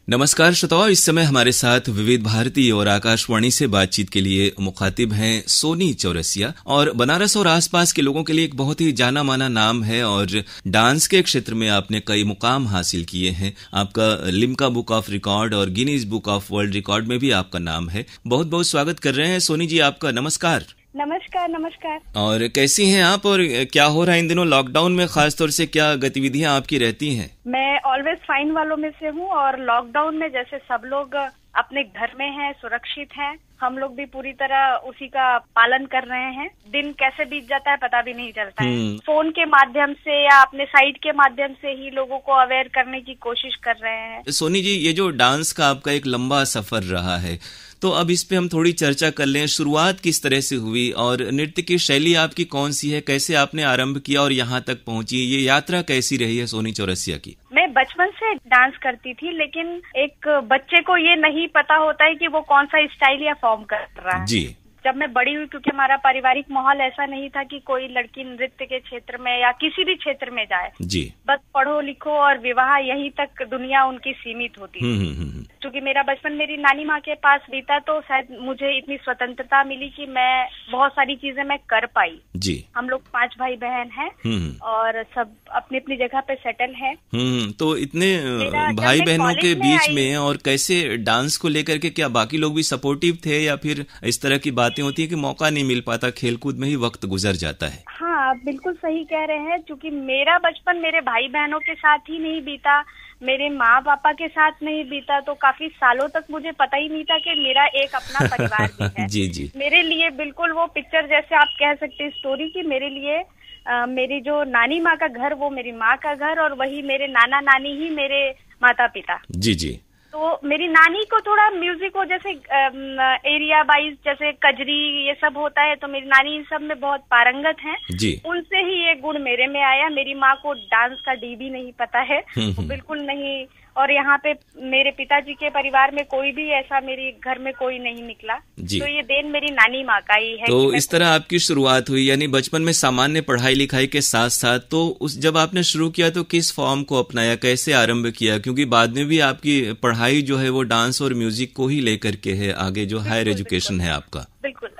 नमस्कार श्रोताओं, इस समय हमारे साथ विविध भारती और आकाशवाणी से बातचीत के लिए मुखातिब हैं सोनी चौरसिया। और बनारस और आसपास के लोगों के लिए एक बहुत ही जाना माना नाम है और डांस के क्षेत्र में आपने कई मुकाम हासिल किए हैं। आपका लिम्का बुक ऑफ रिकॉर्ड और Guinness book of world record में भी आपका नाम है। बहुत बहुत स्वागत कर रहे हैं सोनी जी आपका। नमस्कार। नमस्कार। नमस्कार। और कैसी हैं आप और क्या हो रहा है इन दिनों लॉकडाउन में, खासतौर से क्या गतिविधियां आपकी रहती हैं? मैं ऑलवेज फाइन वालों में से हूँ और लॉकडाउन में जैसे सब लोग अपने घर में हैं, सुरक्षित हैं, हम लोग भी पूरी तरह उसी का पालन कर रहे हैं। दिन कैसे बीत जाता है पता भी नहीं चलता है। फोन के माध्यम से या अपने साइट के माध्यम से ही लोगों को अवेयर करने की कोशिश कर रहे हैं। सोनी जी, ये जो डांस का आपका एक लंबा सफर रहा है, तो अब इस पे हम थोड़ी चर्चा कर लें। शुरुआत किस तरह से हुई और नृत्य की शैली आपकी कौन सी है, कैसे आपने आरंभ किया और यहाँ तक पहुंची? ये यात्रा कैसी रही है सोनी चौरसिया की? मैं बचपन से डांस करती थी, लेकिन एक बच्चे को ये नहीं पता होता है कि वो कौन सा स्टाइल या फॉर्म कर रहा है। जी। जब मैं बड़ी हुई, क्योंकि हमारा पारिवारिक माहौल ऐसा नहीं था कि कोई लड़की नृत्य के क्षेत्र में या किसी भी क्षेत्र में जाए। जी। बस पढ़ो लिखो और विवाह, यहीं तक दुनिया उनकी सीमित होती थी। क्योंकि मेरा बचपन मेरी नानी माँ के पास बीता, तो शायद मुझे इतनी स्वतंत्रता मिली कि मैं बहुत सारी चीजें मैं कर पाई। जी। हम लोग 5 भाई बहन हैं और सब अपनी अपनी जगह पे सेटल है। तो इतने भाई बहनों के बीच में और कैसे डांस को लेकर के, क्या बाकी लोग भी सपोर्टिव थे या फिर इस तरह की बातें होती है कि मौका नहीं मिल पाता, खेलकूद में ही वक्त गुजर जाता है? हाँ, आप बिल्कुल सही कह रहे हैं। क्योंकि मेरा बचपन मेरे भाई बहनों के साथ ही नहीं बीता, मेरे माँ पापा के साथ नहीं बीता, तो काफी सालों तक मुझे पता ही नहीं था कि मेरा एक अपना परिवार भी है। जी जी। मेरे लिए बिल्कुल वो पिक्चर, जैसे आप कह सकते हैं स्टोरी, की मेरे लिए मेरी जो नानी माँ का घर वो मेरी माँ का घर और वही मेरे नाना नानी ही मेरे माता पिता। जी जी। तो मेरी नानी को थोड़ा म्यूजिक हो, जैसे एरिया वाइज जैसे कजरी ये सब होता है, तो मेरी नानी इन सब में बहुत पारंगत हैं। जी। उनसे ही ये गुण मेरे में आया। मेरी माँ को डांस का डी भी नहीं पता है, बिल्कुल नहीं। और यहाँ पे मेरे पिताजी के परिवार में कोई भी ऐसा मेरे घर में कोई नहीं निकला। तो ये देन मेरी नानी माँ का ही है। तो इस तरह आपकी शुरुआत हुई, यानी बचपन में सामान्य पढ़ाई लिखाई के साथ साथ। तो उस जब आपने शुरू किया तो किस फॉर्म को अपनाया, कैसे आरंभ किया? क्योंकि बाद में भी आपकी पढ़ाई जो है वो डांस और म्यूजिक को ही लेकर के है, आगे जो हायर एजुकेशन है आपका। बिल्कुल।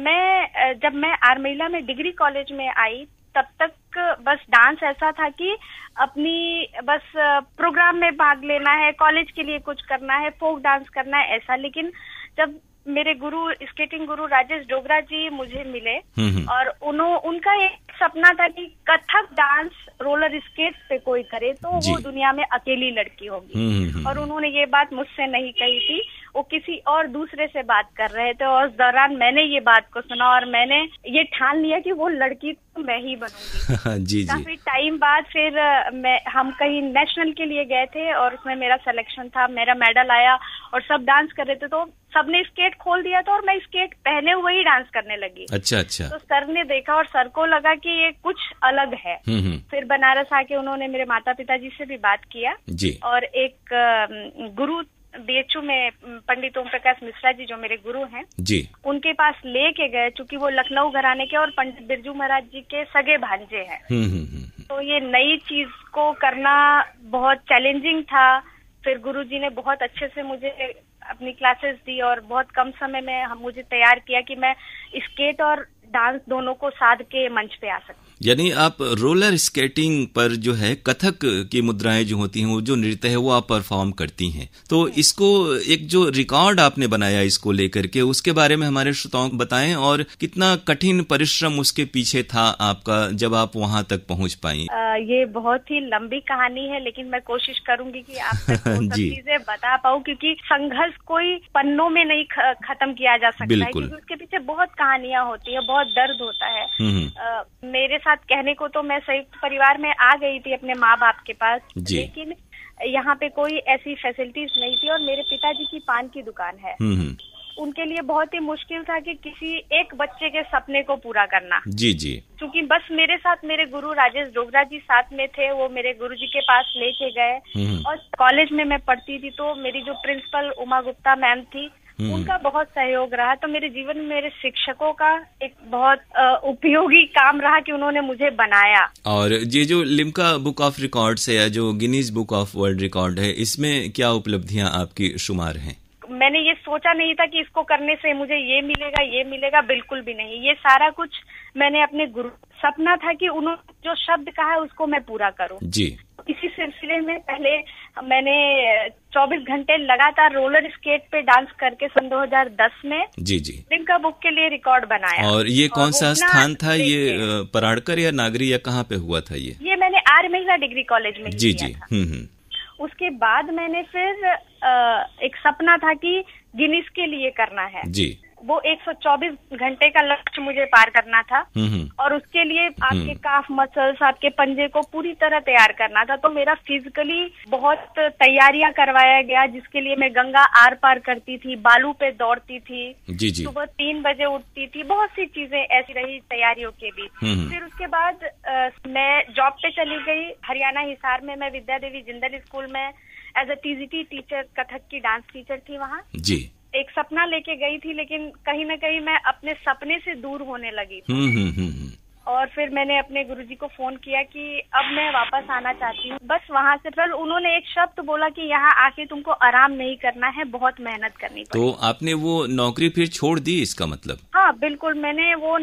जब मैं आरमिला में डिग्री कॉलेज में आई, तब तक बस डांस ऐसा था कि अपनी बस प्रोग्राम में भाग लेना है, कॉलेज के लिए कुछ करना है, फोक डांस करना है, ऐसा। लेकिन जब मेरे गुरु, स्केटिंग गुरु राजेश डोगरा जी मुझे मिले और उनका एक सपना था कि कथक डांस रोलर स्केट पे कोई करे तो वो दुनिया में अकेली लड़की होगी। और उन्होंने ये बात मुझसे नहीं कही थी, वो किसी और दूसरे से बात कर रहे थे। और उस दौरान मैंने ये बात को सुना और मैंने ये ठान लिया कि वो लड़की तो मैं ही बनूंगी। जी जी। काफी टाइम बाद फिर हम कहीं नेशनल के लिए गए थे और उसमें मेरा सिलेक्शन था, मेरा मेडल आया और सब डांस कर रहे थे। तो सबने स्केट खोल दिया था और मैं स्केट पहने हुए ही डांस करने लगी। अच्छा अच्छा। तो सर ने देखा और सर को लगा कि ये कुछ अलग है। फिर बनारस आके उन्होंने मेरे माता पिताजी से भी बात किया जी। और एक गुरु BHU में पंडित ओम प्रकाश मिश्रा जी जो मेरे गुरु हैं जी, उनके पास लेके गए, चूंकि वो लखनऊ घराने के और पंडित बिरजू महाराज जी के सगे भांजे हैं। तो ये नई चीज को करना बहुत चैलेंजिंग था। फिर गुरुजी ने बहुत अच्छे से मुझे अपनी क्लासेस दी और बहुत कम समय में मुझे तैयार किया कि मैं स्केट और डांस दोनों को साध के मंच पे आ सकूं। यानी आप रोलर स्केटिंग पर जो है कथक की मुद्राएं जो होती हैं, वो जो नृत्य है वो आप परफॉर्म करती हैं। तो इसको एक जो रिकॉर्ड आपने बनाया इसको लेकर के, उसके बारे में हमारे श्रोताओं को बताएं और कितना कठिन परिश्रम उसके पीछे था आपका जब आप वहां तक पहुंच पाई। ये बहुत ही लंबी कहानी है, लेकिन मैं कोशिश करूंगी कि आप तक वो सब चीजें बता पाऊं, क्योंकि संघर्ष कोई पन्नों में नहीं खत्म किया जा सकता है, क्योंकि उसके पीछे बहुत कहानियां होती है, बहुत दर्द होता है। मेरे साथ कहने को तो मैं संयुक्त परिवार में आ गई थी अपने माँ बाप के पास, लेकिन यहाँ पे कोई ऐसी फैसिलिटीज नहीं थी और मेरे पिताजी की पान की दुकान है। उनके लिए बहुत ही मुश्किल था कि किसी एक बच्चे के सपने को पूरा करना। जी जी। क्योंकि बस मेरे साथ मेरे गुरु राजेश डोगरा जी साथ में थे, वो मेरे गुरु जी के पास लेके गए। और कॉलेज में मैं पढ़ती थी तो मेरी जो प्रिंसिपल उमा गुप्ता मैम थी, उनका बहुत सहयोग रहा। तो मेरे जीवन में मेरे शिक्षकों का एक बहुत उपयोगी काम रहा कि उन्होंने मुझे बनाया। और ये जो लिम्का बुक ऑफ रिकॉर्ड्स है या जो Guinness book of world record है, इसमें क्या उपलब्धियां आपकी शुमार हैं? मैंने ये सोचा नहीं था कि इसको करने से मुझे ये मिलेगा, बिल्कुल भी नहीं। ये सारा कुछ मैंने अपने गुरु, सपना था कि उन्होंने जो शब्द कहा है उसको मैं पूरा करूं। जी। इसी सिलसिले में पहले मैंने 24 घंटे लगातार रोलर स्केट पे डांस करके सन 2010 में जी लिम्का बुक के लिए रिकॉर्ड बनाया। और ये कौन सा स्थान था? ये पराड़कर या नागरी या कहाँ पे हुआ था ये मैंने आर महिला डिग्री कॉलेज में जी किया था। उसके बाद मैंने फिर एक सपना था कि गिनीज के लिए करना है जी। वो 124 घंटे का लक्ष्य मुझे पार करना था और उसके लिए आपके काफ मसल्स, आपके पंजे को पूरी तरह तैयार करना था। तो मेरा फिजिकली बहुत तैयारियां करवाया गया, जिसके लिए मैं गंगा आर पार करती थी, बालू पे दौड़ती थी जी। सुबह 3 बजे उठती थी, बहुत सी चीजें ऐसी रही तैयारियों के बीच। फिर उसके बाद मैं जॉब पे चली गई हरियाणा हिसार में। मैं विद्या देवी जिंदल स्कूल में as a TGT teacher, Kathak की डांस टीचर थी वहाँ जी। एक सपना लेके गई थी, लेकिन कहीं ना कहीं मैं अपने सपने से दूर होने लगी थी। और फिर मैंने अपने गुरुजी को फोन किया कि अब मैं वापस आना चाहती हूँ। बस वहाँ से फिर उन्होंने एक शब्द बोला कि यहाँ आके तुमको आराम नहीं करना है, बहुत मेहनत करनी पड़ेगी। तो आपने वो नौकरी फिर छोड़ दी, इसका मतलब? हाँ बिल्कुल, मैंने वो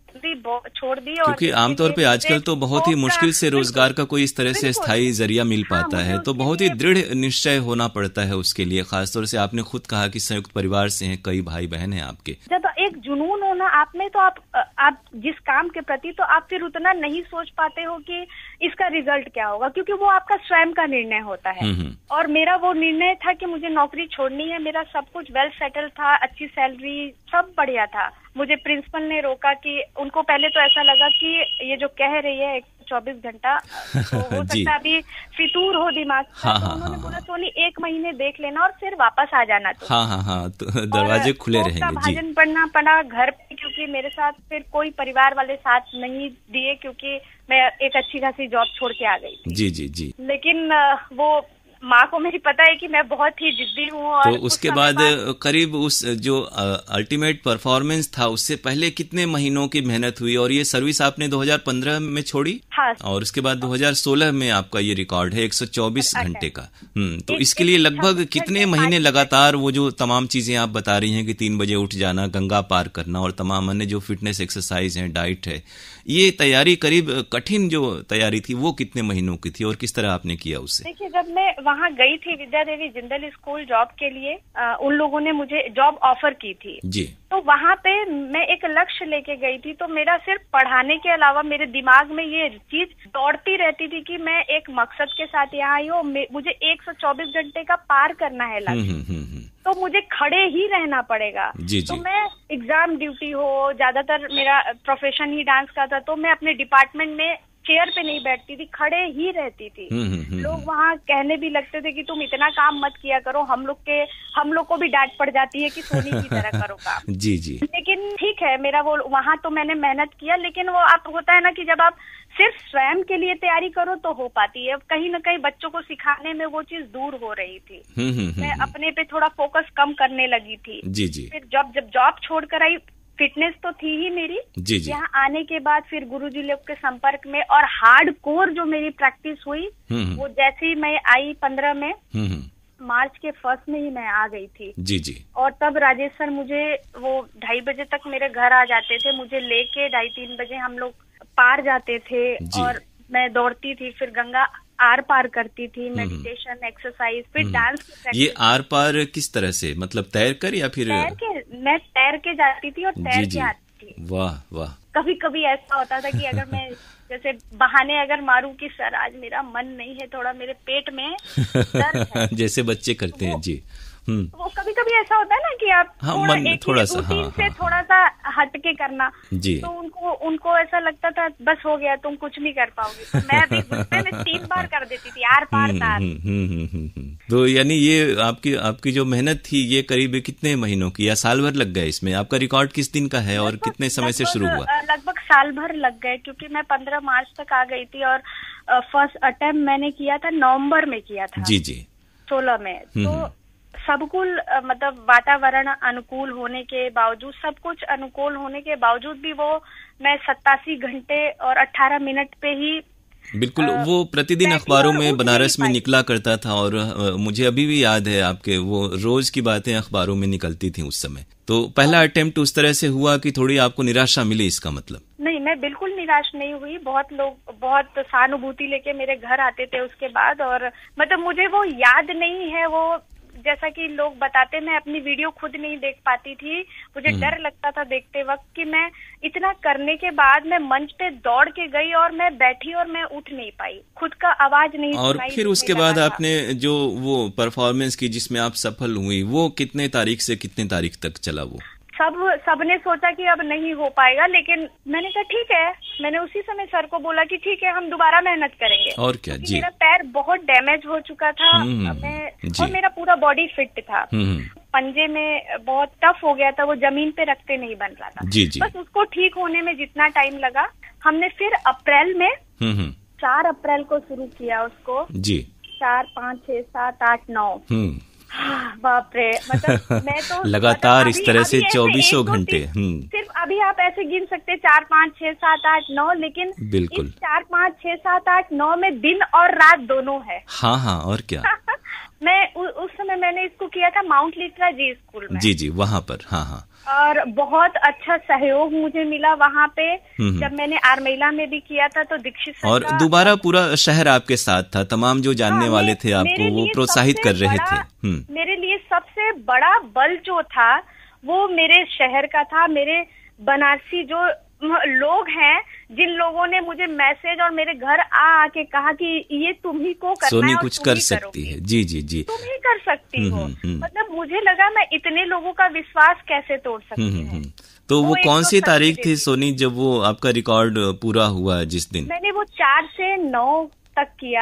छोड़ दी। क्योंकि आमतौर पे आजकल तो बहुत ही मुश्किल से रोजगार का कोई इस तरह से स्थायी जरिया मिल पाता है, तो बहुत ही दृढ़ निश्चय होना पड़ता है उसके लिए। खासतौर से आपने खुद कहा कि संयुक्त परिवार से हैं, कई भाई बहन हैं आपके। जब एक जुनून हो ना आप में, तो आप जिस काम के प्रति, तो आप फिर उतना नहीं सोच पाते हो कि इसका रिजल्ट क्या होगा, क्योंकि वो आपका स्वयं का निर्णय होता है। और मेरा वो निर्णय था कि मुझे नौकरी छोड़नी है। मेरा सब कुछ वेल सेटल था, अच्छी सैलरी, सब बढ़िया था। मुझे प्रिंसिपल ने रोका कि उनको पहले तो ऐसा लगा कि ये जो कह रही है 24 घंटा, तो हो सकता है अभी फितूर हो दिमाग का। तो उन्होंने बोला सोनी 1 महीने देख लेना और फिर वापस आ जाना। तो तो दरवाजे खुले रहेंगे जी। भाजन पढ़ना पड़ा घर पे, क्योंकि मेरे साथ फिर कोई परिवार वाले साथ नहीं दिए, क्योंकि मैं एक अच्छी खासी जॉब छोड़ के आ गई थी। जी। लेकिन वो माँ को मेरी पता है कि मैं बहुत ही जिद्दी हूँ। और तो उसके बाद करीब उस जो अल्टीमेट परफॉर्मेंस था, उससे पहले कितने महीनों की मेहनत हुई? और ये सर्विस आपने 2015 में छोड़ी? हाँ। और उसके बाद 2016 में आपका ये रिकॉर्ड है 124 घंटे का। तो इसके लिए लगभग कितने महीने लगातार वो जो तमाम चीजें आप बता रही हैं कि 3 बजे उठ जाना, गंगा पार करना और तमाम अन्य जो फिटनेस एक्सरसाइज है, डाइट है, ये तैयारी करीब कठिन जो तैयारी थी वो कितने महीनों की थी और किस तरह आपने किया उससे? देखिए, जब मैं वहाँ गई थी विद्या देवी जिंदल स्कूल जॉब के लिए, उन लोगों ने मुझे जॉब ऑफर की थी जी। तो वहाँ पे मैं एक लक्ष्य लेके गई थी। तो मेरा सिर्फ पढ़ाने के अलावा मेरे दिमाग में ये चीज दौड़ती रहती थी कि मैं एक मकसद के साथ यहाँ आई हूँ, मुझे 124 घंटे का पार करना है लक्ष्य। तो मुझे खड़े ही रहना पड़ेगा। तो मैं एग्जाम ड्यूटी हो, ज्यादातर मेरा प्रोफेशन ही डांस का था, तो मैं अपने डिपार्टमेंट में चेयर पे नहीं बैठती थी, खड़े ही रहती थी। लोग वहाँ कहने भी लगते थे कि तुम इतना काम मत किया करो, हम लोग को भी डांट पड़ जाती है कि सोनी की तरह करो काम। जी। लेकिन ठीक है, मेरा वो वहाँ तो मैंने मेहनत किया, लेकिन वो आप होता है ना कि जब आप सिर्फ स्वयं के लिए तैयारी करो तो हो पाती है। कहीं ना कहीं बच्चों को सिखाने में वो चीज दूर हो रही थी। मैं अपने पे थोड़ा फोकस कम करने लगी थी। जी। फिर जब जॉब छोड़कर आई, फिटनेस तो थी ही मेरी। जी। यहाँ आने के बाद फिर गुरुजी लोग के संपर्क में और हार्ड कोर जो मेरी प्रैक्टिस हुई, वो जैसे ही मैं आई 15 में, मार्च के फर्स्ट में ही मैं आ गई थी। जी। और तब राजेश सर मुझे वो 2:30 बजे तक मेरे घर आ जाते थे, मुझे लेके 2:30-3 बजे हम लोग पार जाते थे और मैं दौड़ती थी, फिर गंगा आर पार करती थी, मेडिटेशन, एक्सरसाइज, फिर डांस की प्रैक्टिस। ये आर पार किस तरह से, मतलब तैर कर या फिर? मैं तैर के जाती थी और तैर के आती थी। वाह। कभी कभी ऐसा होता था कि अगर मैं जैसे बहाने अगर मारूं कि सर आज मेरा मन नहीं है, थोड़ा मेरे पेट में दर्द है जैसे बच्चे करते हैं जी। वो कभी कभी ऐसा होता है ना कि आप थोड़ा सा हट के करना जी। तो उनको ऐसा लगता था बस हो गया, तुम कुछ नहीं कर पाओगे। तो मैं भी गुस्से में 3 बार कर देती थी, आर पार तार। तो यानी ये आपकी जो मेहनत थी ये करीब कितने महीनों की या साल भर लग गए इसमें? आपका रिकॉर्ड किस दिन का है और कितने समय से शुरू हुआ? लगभग साल भर लग गए, क्योंकि मैं 15 मार्च तक आ गई थी और फर्स्ट अटेम्प्ट मैंने किया था नवंबर में किया था। जी 16 में। तो सबकुल मतलब वातावरण अनुकूल होने के बावजूद, सब कुछ अनुकूल होने के बावजूद भी वो मैं 87 घंटे और 18 मिनट पे ही बिल्कुल वो प्रतिदिन अखबारों में बनारस में निकला करता था और मुझे अभी भी याद है आपके वो रोज की बातें अखबारों में निकलती थी उस समय। तो पहला अटेम्प्ट उस तरह से हुआ कि थोड़ी आपको निराशा मिली, इसका मतलब? नहीं, मैं बिल्कुल निराश नहीं हुई। बहुत लोग बहुत सहानुभूति लेके मेरे घर आते थे उसके बाद, और मतलब मुझे वो याद नहीं है, वो जैसा कि लोग बताते, मैं अपनी वीडियो खुद नहीं देख पाती थी। मुझे डर लगता था देखते वक्त कि मैं इतना करने के बाद मैं मंच पे दौड़ के गई और मैं बैठी और मैं उठ नहीं पाई, खुद का आवाज नहीं और फिर उसके बाद आपने जो वो परफॉर्मेंस की जिसमें आप सफल हुई, वो कितने तारीख से कितने तारीख तक चला वो? सबने सोचा कि अब नहीं हो पाएगा, लेकिन मैंने कहा ठीक है। मैंने उसी समय सर को बोला कि ठीक है, हम दोबारा मेहनत करेंगे। और क्या जी। मेरा पैर बहुत डैमेज हो चुका था और मेरा पूरा बॉडी फिट था। पंजे में बहुत टफ हो गया था, वो जमीन पे रखते नहीं बन रहा था। जी जी। बस उसको ठीक होने में जितना टाइम लगा, हमने फिर अप्रैल में 4 अप्रैल को शुरू किया उसको जी। 4, 5, 6, 7, 8, 9 बाप रे, मतलब मैं तो लगातार इस तरह से 24 घंटे। सिर्फ अभी आप ऐसे गिन सकते 4, 5, 6, 7, 8, 9, लेकिन बिल्कुल 4, 5, 6, 7, 8, 9 में दिन और रात दोनों है। हाँ, और क्या। मैं उस समय मैंने इसको किया था माउंट लिटरा जी स्कूल में। जी, वहाँ पर। हाँ। और बहुत अच्छा सहयोग मुझे मिला वहाँ पे। जब मैंने आरमेला में भी किया था तो दीक्षित सर और दोबारा पूरा शहर आपके साथ था, तमाम जो जानने वाले थे आपको वो प्रोत्साहित कर रहे थे। मेरे लिए सबसे बड़ा बल जो था वो मेरे शहर का था, मेरे बनारसी जो लोग हैं, जिन लोगों ने मुझे मैसेज और मेरे घर आके कहा कि ये तुम ही को करना सोनी है, कुछ कर सकती है। जी तुम ही कर सकती हो। मतलब मुझे लगा मैं इतने लोगों का विश्वास कैसे तोड़ सकती हूँ। तो वो कौन सी तारीख थी सोनी जब वो आपका रिकॉर्ड पूरा हुआ जिस दिन? मैंने वो 4 से 9 तक किया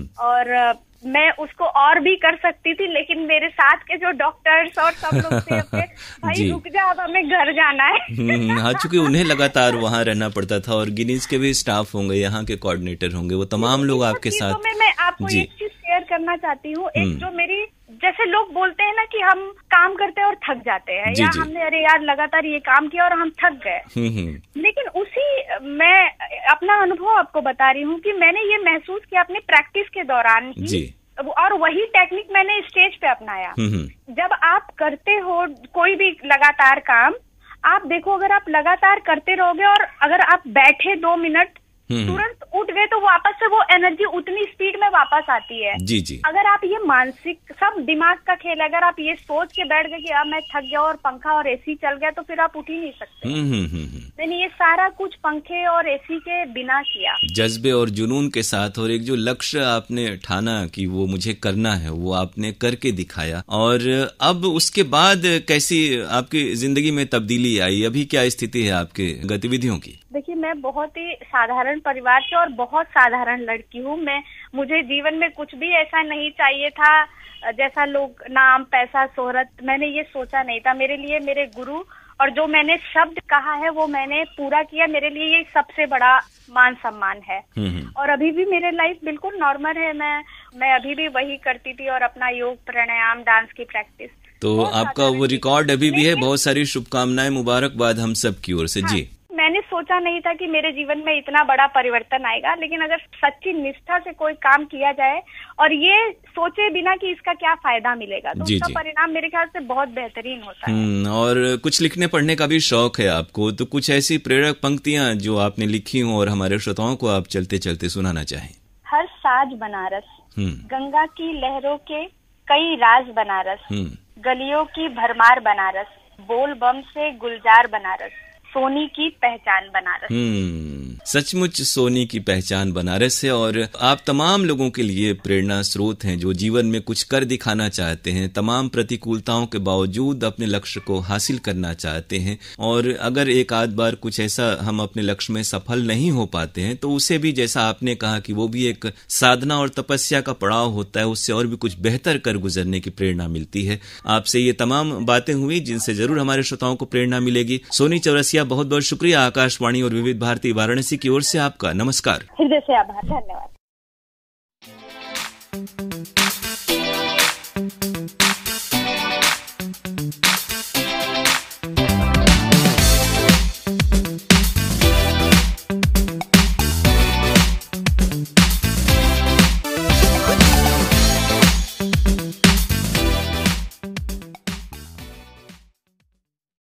और मैं उसको और भी कर सकती थी, लेकिन मेरे साथ के जो डॉक्टर्स और सब लोग थे अपने भाई रुक जा, अब हमें घर जाना है। हाँ, चूंकि उन्हें लगातार वहाँ रहना पड़ता था और गिनीज के भी स्टाफ होंगे, यहाँ के कोऑर्डिनेटर होंगे, वो तमाम लोग आपके साथ। तो मैं आपको एक चीज शेयर करना चाहती हूँ। एक जो मेरी, जैसे लोग बोलते हैं ना कि हम काम करते हैं और थक जाते हैं, या हमने अरे यार लगातार ये काम किया और हम थक गए, लेकिन उसी मैं अपना अनुभव आपको बता रही हूँ कि मैंने ये महसूस किया अपने प्रैक्टिस के दौरान ही, और वही टेक्निक मैंने स्टेज पे अपनाया। जब आप करते हो कोई भी लगातार काम, आप देखो अगर आप लगातार करते रहोगे और अगर आप बैठे 2 मिनट तुरंत उठ गए तो वापस से वो एनर्जी उतनी स्पीड में वापस आती है। जी। अगर आप ये मानसिक, सब दिमाग का खेल, अगर आप ये सोच के बैठ गए कि अब मैं थक गया और पंखा और एसी चल गया, तो फिर आप उठ ही नहीं सकते। मैंने ये सारा कुछ पंखे और एसी के बिना किया, जज्बे और जुनून के साथ, और एक जो लक्ष्य आपने ठाना कि वो मुझे करना है, वो आपने करके दिखाया। और अब उसके बाद कैसी आपकी जिंदगी में तब्दीली आई? अभी क्या स्थिति है आपके गतिविधियों की? देखिए, मैं बहुत ही साधारण परिवार से और बहुत साधारण लड़की हूँ। मुझे जीवन में कुछ भी ऐसा नहीं चाहिए था जैसा लोग नाम, पैसा, शोहरत, मैंने ये सोचा नहीं था। मेरे लिए मेरे गुरु और जो मैंने शब्द कहा है वो मैंने पूरा किया। मेरे लिए ये सबसे बड़ा मान सम्मान है। और अभी भी मेरे लाइफ बिल्कुल नॉर्मल है। मैं अभी भी वही करती थी और अपना योग, प्राणायाम, डांस की प्रैक्टिस। तो आपका वो रिकॉर्ड अभी भी है। बहुत सारी शुभकामनाएं, मुबारकबाद हम सब की ओर से। जी, मैंने सोचा नहीं था कि मेरे जीवन में इतना बड़ा परिवर्तन आएगा, लेकिन अगर सच्ची निष्ठा से कोई काम किया जाए और ये सोचे बिना कि इसका क्या फायदा मिलेगा, तो उसका परिणाम मेरे ख्याल से बहुत बेहतरीन होता है। और कुछ लिखने पढ़ने का भी शौक है आपको, तो कुछ ऐसी प्रेरक पंक्तियां जो आपने लिखी हों और हमारे श्रोताओं को आप चलते चलते सुनाना चाहें। हर साज बनारस, गंगा की लहरों के कई राज बनारस, गलियों की भरमार बनारस, बोल बम से गुलजार बनारस, सोनी की पहचान बनारस। सचमुच सोनी की पहचान बनारस है। और आप तमाम लोगों के लिए प्रेरणा स्रोत हैं जो जीवन में कुछ कर दिखाना चाहते हैं, तमाम प्रतिकूलताओं के बावजूद अपने लक्ष्य को हासिल करना चाहते हैं। और अगर एक आध बार कुछ ऐसा हम अपने लक्ष्य में सफल नहीं हो पाते हैं तो उसे भी, जैसा आपने कहा कि वो भी एक साधना और तपस्या का पड़ाव होता है, उससे और भी कुछ बेहतर कर गुजरने की प्रेरणा मिलती है। आपसे ये तमाम बातें हुई जिनसे जरूर हमारे श्रोताओं को प्रेरणा मिलेगी। सोनी चौरसिया, बहुत बहुत शुक्रिया। आकाशवाणी और विविध भारती वाराणसी की ओर से आपका नमस्कार। हृदय से आभार, धन्यवाद।